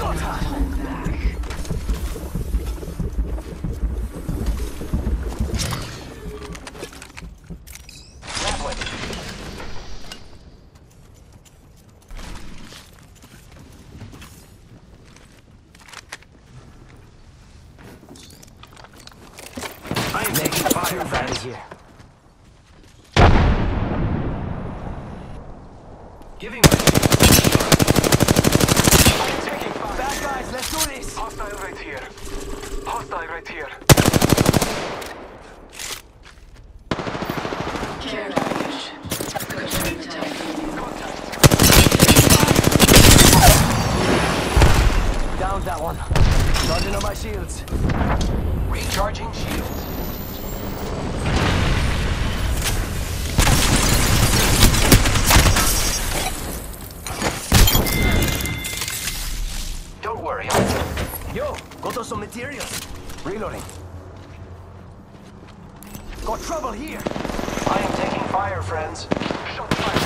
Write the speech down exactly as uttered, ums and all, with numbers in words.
I'm making fire out of here. Giving my I'm taking fire. Bad guys, let's do this. Hostile right here. Hostile right here. Care package. Good detect. Down that one. Charging on my shields. Recharging shields. Don't worry, I'm... Yo, got some materials. Reloading. Got trouble here. I am taking fire, friends. Shot fire.